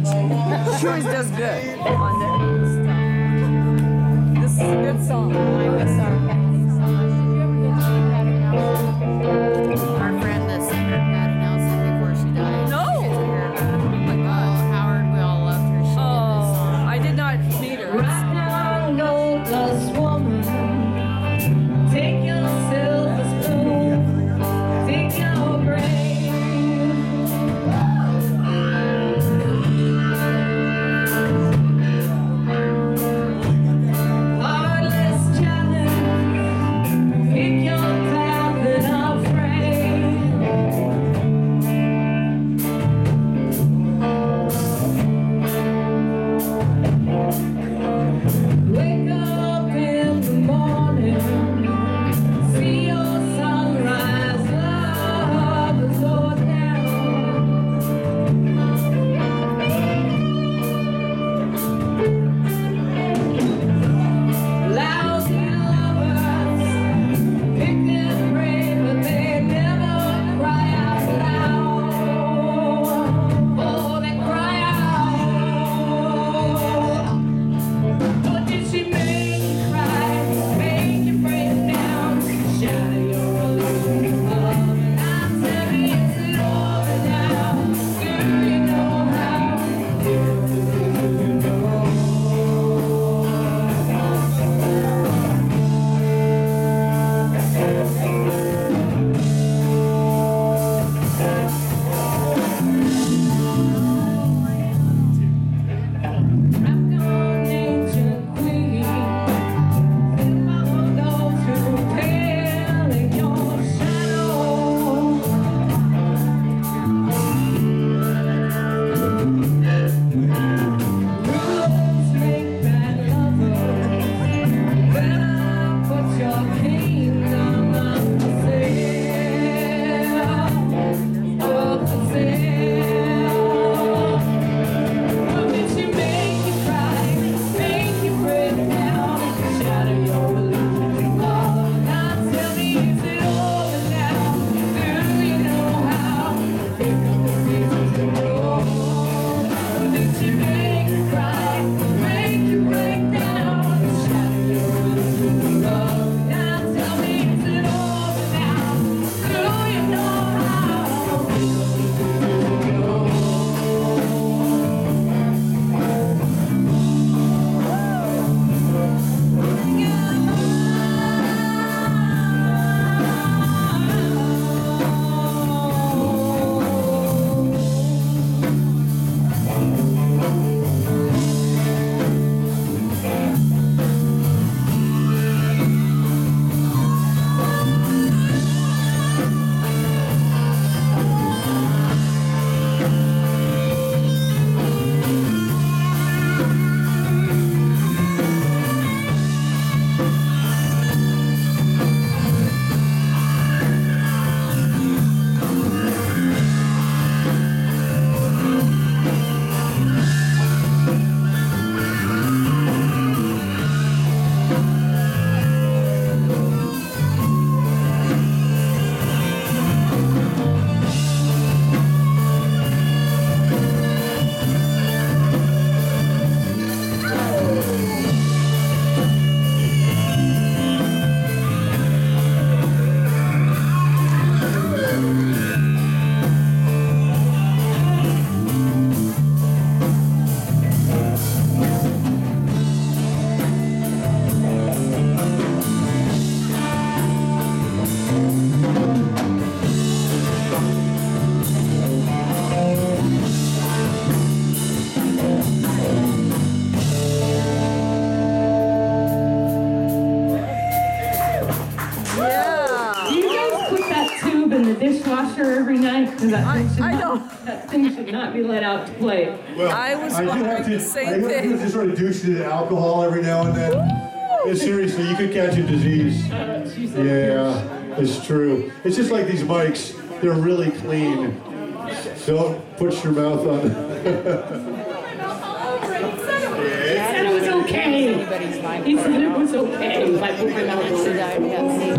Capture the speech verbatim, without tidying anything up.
stage. She always does good on that stuff. This is a good song. I miss our Patty so much. Did you ever get to meet Patty Nelson? Our friend that singer Patty Nelson before she died. No. She gets her hair done. Oh my God. Oh, Howard, we all loved her. She did this song. I did not meet her. Right now, goldust woman, take your silver spoon, take your grave. Heartless challenge, pick your path and I'll wake up in the morning, see your sunrise, love is all down. Lousy lovers, pick their brain, but they never cry out loud. Oh, they cry out. What did she make you cry? Make you break down? Shatter your illusion of love. And I'm telling you, is it over now? Do you know how? Do you know? I'm gone, ancient queen. Think I will go to pale in your shadow. Rulers make bad lovers. Better put your kingdom up for sale. Up for sale. What did she make you cry? Make you break down? Shatter your illusions of love. Now tell me, is it over now? Do you know how? Pick up the pieces and roll. What did she make you cry? Make you break down? Shatter your illusions of love. Now tell me, is it over now? Do you know how? Pick up the pieces and roll. Yeah. Do you guys put that tube in the dishwasher every night? Because that, I- thing should I not- don't. that thing should not be let out to play. Well, I was do wondering have to, the same I do have thing. to sort of douche it in alcohol every now and then. Yeah, seriously, you could catch a disease. Uh, she said, Yeah, it's true. It's just like these mics. They're really clean. Don't put your mouth on it. He said it was okay. Anybody's mind. He said it was okay if I put my mouth on Should it. I have seen